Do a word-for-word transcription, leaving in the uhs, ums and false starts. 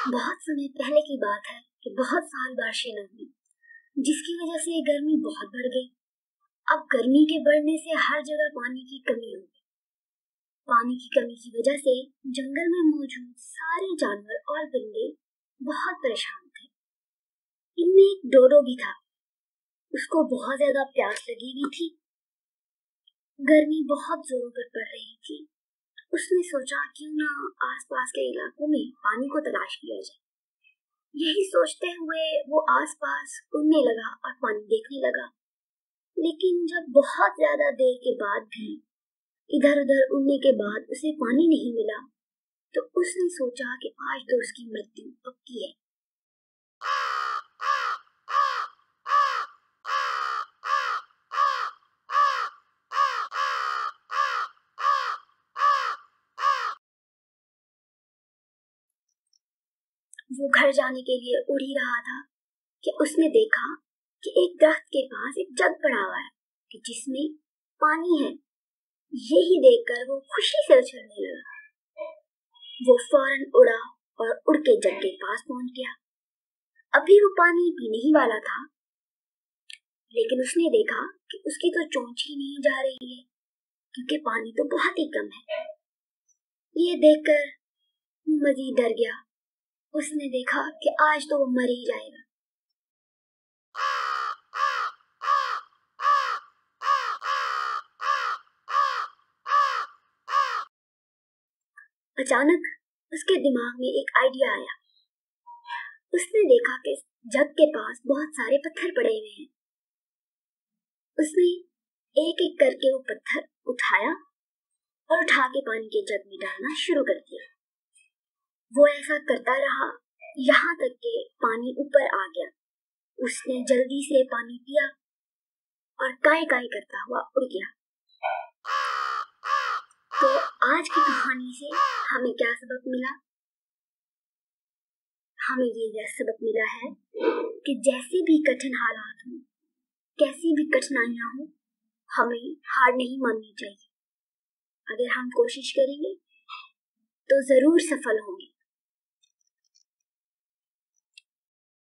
बहुत समय पहले की बात है कि बहुत साल बारिशें न हुई, जिसकी वजह से गर्मी बहुत बढ़ गई। अब गर्मी के बढ़ने से हर जगह पानी की कमी हो गई। पानी की कमी की वजह से जंगल में मौजूद सारे जानवर और परिंदे बहुत परेशान थे। इनमें एक डोडो भी था। उसको बहुत ज्यादा प्यास लगी हुई थी। गर्मी बहुत जोरों पर पड़ रही थी। उसने सोचा क्यों ना आसपास के इलाकों में पानी को तलाश किया जाए। यही सोचते हुए वो आसपास उड़ने लगा और पानी देखने लगा। लेकिन जब बहुत ज्यादा देर के बाद भी इधर उधर उड़ने के बाद उसे पानी नहीं मिला, तो उसने सोचा कि आज तो उसकी मृत्यु पक्की है। वो घर जाने के लिए उड़ ही रहा था कि उसने देखा कि एक दरख्त के पास एक जग पड़ा हुआ है कि जिसमें पानी है। यही देखकर वो खुशी से उछलने लगा। वो फौरन उड़ा और उड़ के जग के पास पहुंच गया। अभी वो पानी पीने ही वाला था, लेकिन उसने देखा कि उसकी तो चोंच ही नहीं जा रही है, क्योंकि पानी तो बहुत ही कम है। ये देखकर मजीद डर गया। उसने देखा कि आज तो वो मर ही जाएगा। अचानक उसके दिमाग में एक आइडिया आया। उसने देखा कि जग के पास बहुत सारे पत्थर पड़े हुए हैं। उसने एक एक करके वो पत्थर उठाया और उठा के पानी के जग में डालना शुरू कर दिया। वो ऐसा करता रहा यहाँ तक कि पानी ऊपर आ गया। उसने जल्दी से पानी पिया और काय काय करता हुआ उड़ गया। तो आज की कहानी से हमें क्या सबक मिला? हमें ये सबक मिला है कि जैसे भी कठिन हालात हो, कैसी भी कठिनाइयां हो, हमें हार नहीं माननी चाहिए। अगर हम कोशिश करेंगे तो जरूर सफल होंगे।